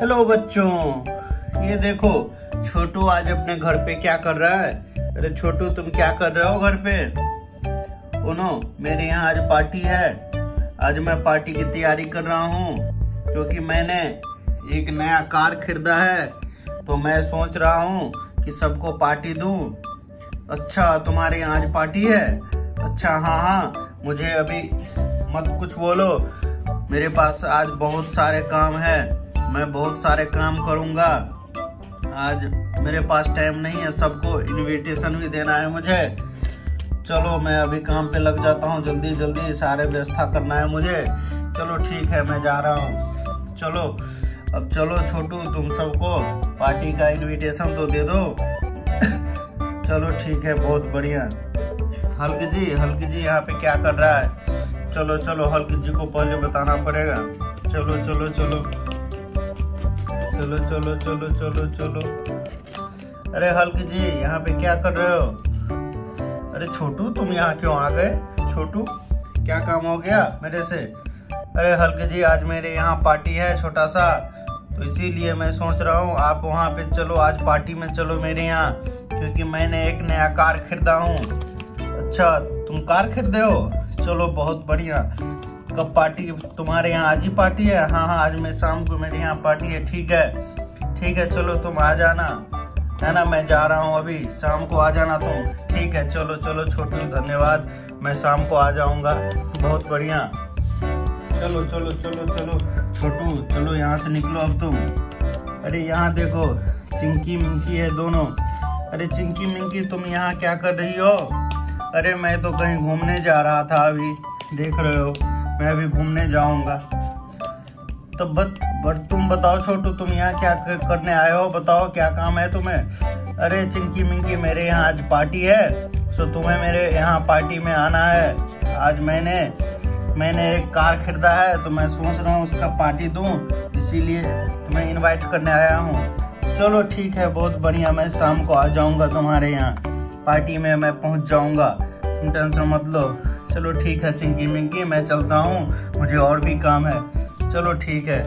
Hello बच्चों, ये देखो छोटू आज अपने घर पे क्या कर रहा है। अरे छोटू, तुम क्या कर रहे हो घर पे? ओनो, मेरे यहाँ आज पार्टी है। आज मैं पार्टी की तैयारी कर रहा हूँ क्योंकि मैंने एक नया कार खरीदा है, तो मैं सोच रहा हूँ कि सबको पार्टी दूँ। अच्छा, तुम्हारे यहाँ आज पार्टी है? अच्छा, हाँ, मुझे अभी मत कुछ बोलो, मेरे पास आज बहुत सारे काम है, मैं बहुत सारे काम करूँगा। आज मेरे पास टाइम नहीं है, सबको इनविटेशन भी देना है मुझे। चलो मैं अभी काम पे लग जाता हूँ, जल्दी जल्दी सारे व्यवस्था करना है मुझे। चलो ठीक है, मैं जा रहा हूँ। चलो अब चलो छोटू, तुम सबको पार्टी का इनविटेशन तो दे दो। चलो ठीक है, बहुत बढ़िया। हल्क जी यहाँ पे क्या कर रहा है? चलो चलो, हल्क जी को पहले बताना पड़ेगा। चलो चलो चलो चलो चलो चलो चलो चलो। अरे हल्क जी, यहाँ पे क्या कर रहे हो? अरे छोटू, तुम यहाँ क्यों आ गए? छोटू, क्या काम हो गया मेरे से? अरे हल्क जी, आज मेरे यहाँ पार्टी है छोटा सा, तो इसीलिए मैं सोच रहा हूँ आप वहाँ पे चलो, आज पार्टी में चलो मेरे यहाँ, क्योंकि मैंने एक नया कार खरीदा हूँ। अच्छा, तुम कार खरीदे हो? चलो बहुत बढ़िया। कब पार्टी? तुम्हारे यहाँ आज ही पार्टी है? हाँ, आज मैं शाम को मेरे यहाँ पार्टी है। ठीक है, चलो तुम आ जाना, है ना? मैं जा रहा हूँ अभी, शाम को आ जाना तुम। ठीक है, चलो चलो छोटू, धन्यवाद, मैं शाम को आ जाऊँगा। बहुत बढ़िया। चलो चलो चलो चलो छोटू, चलो यहाँ से निकलो अब तुम। अरे यहाँ देखो, चिंकी मिंकी है दोनों। अरे चिंकी मिंकी, तुम यहाँ क्या कर रही हो? अरे मैं तो कहीं घूमने जा रहा था, अभी देख रहे हो मैं अभी घूमने जाऊंगा। तो तुम बताओ छोटू, तुम यहाँ क्या करने आए हो? बताओ क्या काम है तुम्हें? अरे चिंकी मिंकी, मेरे यहाँ आज पार्टी है, तो तुम्हें मेरे यहाँ पार्टी में आना है। आज मैंने एक कार खरीदा है, तो मैं सोच रहा हूँ उसका पार्टी दूँ, इसीलिए तुम्हें इनवाइट करने आया हूँ। चलो ठीक है, बहुत बढ़िया, मैं शाम को आ जाऊँगा तुम्हारे यहाँ पार्टी में, मैं पहुँच जाऊँगा, तुम टेंशन मत लो। चलो ठीक है चिंकी मिंकी, मैं चलता हूँ, मुझे और भी काम है। चलो ठीक है,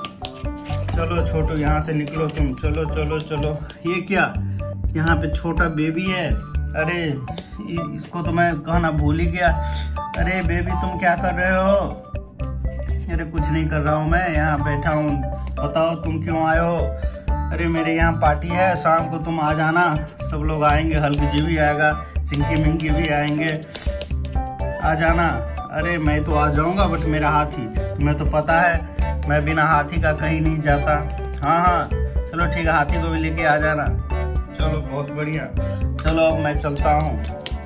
चलो छोटू यहाँ से निकलो तुम। चलो चलो चलो। ये क्या, यहाँ पे छोटा बेबी है? अरे इसको तो मैं कहना भूल ही गया। अरे बेबी, तुम क्या कर रहे हो? अरे कुछ नहीं कर रहा हूँ, मैं यहाँ बैठा हूँ। बताओ तुम क्यों आए हो? अरे मेरे यहाँ पार्टी है, शाम को तुम आ जाना, सब लोग आएंगे, हल्क जी भी आएगा, चिंकी मिंकी भी आएंगे, आ जाना। अरे मैं तो आ जाऊंगा, बट मेरा हाथी, तुम्हें तो पता है मैं बिना हाथी का कहीं नहीं जाता। हाँ, चलो ठीक है, हाथी को भी लेके आ जाना। चलो बहुत बढ़िया। चलो अब मैं चलता हूँ,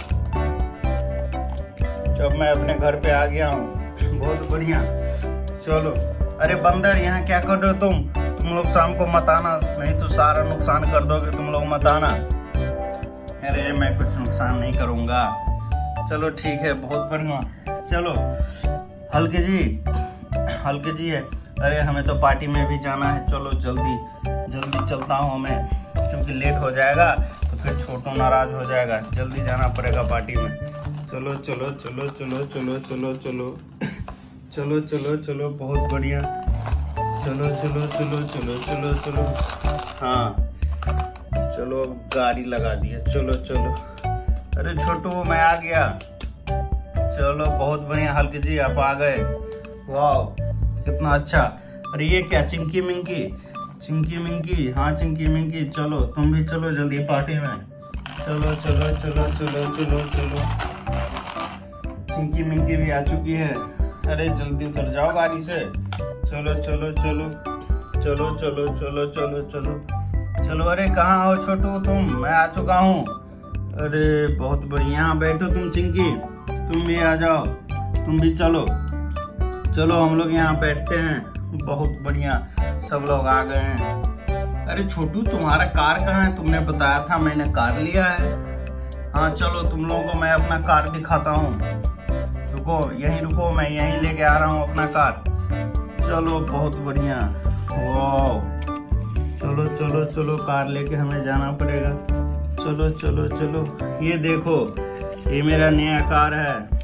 जब मैं अपने घर पे आ गया हूँ। बहुत बढ़िया, चलो। अरे बंदर, यहाँ क्या कर रहे हो तुम लोग? शाम को मत आना, नहीं तो सारा नुकसान कर दोगे तुम लोग, मत आना। अरे मैं कुछ नुकसान नहीं करूँगा। चलो ठीक है, बहुत बढ़िया। चलो हल्क जी है। अरे हमें तो पार्टी में भी जाना है, चलो जल्दी चलता हूँ मैं, क्योंकि लेट हो जाएगा तो फिर छोटू नाराज हो जाएगा, जल्दी जाना पड़ेगा पार्टी में। चलो चलो चलो चलो चलो चलो चलो चलो चलो चलो, बहुत बढ़िया। चलो चलो चलो चलो चलो चलो। हाँ चलो, अब गाड़ी लगा दिया। चलो चलो। अरे छोटू, मैं आ गया। चलो बहुत बढ़िया, हल्क जी आप आ गए, वाह कितना अच्छा। अरे ये क्या, चिंकी मिंकी? हाँ चिंकी मिंकी, चलो तुम भी चलो जल्दी पार्टी में। चलो चलो चलो चलो चलो चलो। चिंकी मिंकी भी आ चुकी है। अरे जल्दी उतर जाओ गाड़ी से। चलो चलो चलो चलो चलो चलो चलो चलो चलो। अरे कहाँ हो छोटू तुम? मैं आ चुका हूँ। अरे बहुत बढ़िया, बैठो तुम चिंकी, तुम भी आ जाओ, तुम भी चलो। चलो हम लोग यहाँ बैठते हैं। बहुत बढ़िया, सब लोग आ गए हैं। अरे छोटू, तुम्हारा कार कहाँ है? तुमने बताया था, मैंने कार लिया है। हाँ चलो, तुम लोगों को मैं अपना कार दिखाता हूँ। रुको, यहीं रुको, मैं यहीं लेके आ रहा हूँ अपना कार। चलो बहुत बढ़िया, वाह। चलो चलो चलो, कार लेके हमें जाना पड़ेगा। चलो चलो चलो। ये देखो, ये मेरा नया कार है।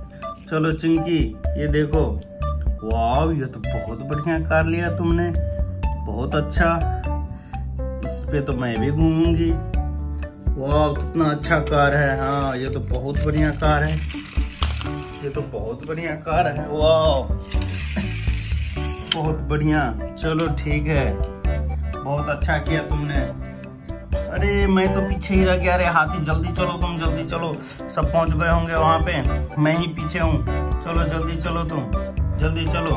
चलो चिंकी, ये देखो, वाह, ये तो बहुत बढ़िया कार लिया तुमने। बहुत अच्छा, इस पे तो मैं भी घूमूंगी। वाह कितना अच्छा कार है। हाँ ये तो बहुत बढ़िया कार है, ये तो बहुत बढ़िया कार है। वाह बहुत बढ़िया। चलो ठीक है, बहुत अच्छा किया तुमने। अरे मैं तो पीछे ही रह गया। अरे हाथी जल्दी चलो, तुम जल्दी चलो, सब पहुंच गए होंगे वहां पे, मैं ही पीछे हूँ। चलो जल्दी चलो, तुम जल्दी चलो।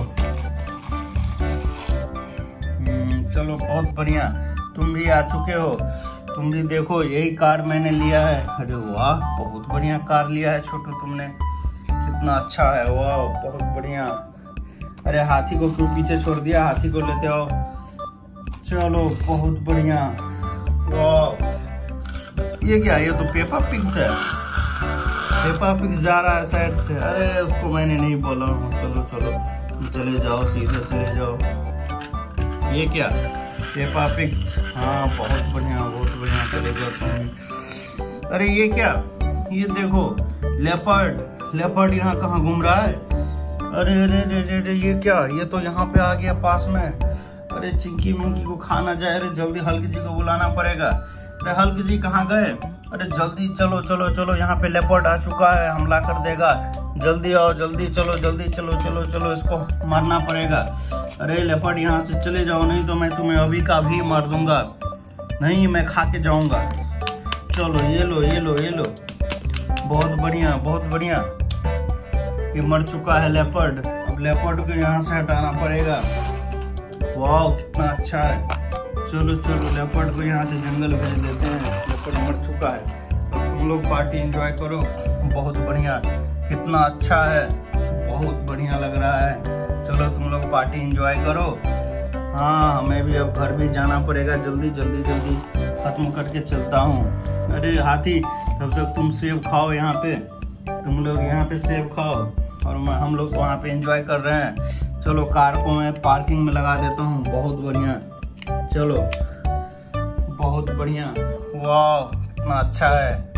चलो बहुत बढ़िया, तुम भी आ चुके हो। तुम भी देखो, यही कार मैंने लिया है। अरे वाह बहुत बढ़िया कार लिया है छोटू तुमने, कितना अच्छा है। वाह बहुत बढ़िया। अरे हाथी को क्यों पीछे छोड़ दिया, हाथी को लेते आओ। चलो बहुत बढ़िया। वाह ये क्या, ये तो पेपा पिग्स है। पेपा पिग्स जा रहा है साइड से। अरे उसको मैंने नहीं बोला। चलो चलो चले जाओ, सीधे चले जाओ। ये क्या, पेपा पिग्स। हाँ बहुत बढ़िया, बहुत बढ़िया, चले जाओ तुम। अरे ये क्या, ये देखो लेपर्ड। लेपर्ड यहाँ कहाँ घूम रहा है। अरे अरे अरे अरे ये क्या, ये तो यहाँ पे आ गया पास में। अरे चिंकी मिंकी को खाना जाए। अरे जल्दी हल्क जी को बुलाना पड़ेगा। अरे हल्क जी कहाँ गए। अरे जल्दी चलो चलो चलो, यहाँ पे लेपर्ड आ चुका है, हमला कर देगा। जल्दी आओ, जल्दी चलो, जल्दी चलो चलो चलो, इसको मारना पड़ेगा। अरे लेपर्ड यहाँ से चले जाओ, नहीं तो मैं तुम्हें अभी का भी मार दूंगा। नहीं मैं खा के जाऊंगा। चलो ये लो ये लो ये लो, बहुत बढ़िया बहुत बढ़िया। ये मर चुका है लेपर्ड। अब लेपर्ड को यहाँ से हटाना पड़ेगा। वाह कितना अच्छा है। चलो चलो लेपर्ड को यहाँ से जंगल भेज देते हैं, लेपर्ड मर चुका है। अब तुम लोग पार्टी एंजॉय करो। बहुत बढ़िया, कितना अच्छा है, बहुत बढ़िया लग रहा है। चलो तुम लोग पार्टी एंजॉय करो। हाँ हमें भी अब घर भी जाना पड़ेगा, जल्दी जल्दी जल्दी खत्म करके चलता हूँ। अरे हाथी तब तक तुम सेब खाओ, यहाँ पे तुम लोग यहाँ पे सेब खाओ और हम लोग वहाँ पे एंजॉय कर रहे हैं। चलो कार को मैं पार्किंग में लगा देता हूँ। बहुत बढ़िया, चलो बहुत बढ़िया। वाह कितना अच्छा है।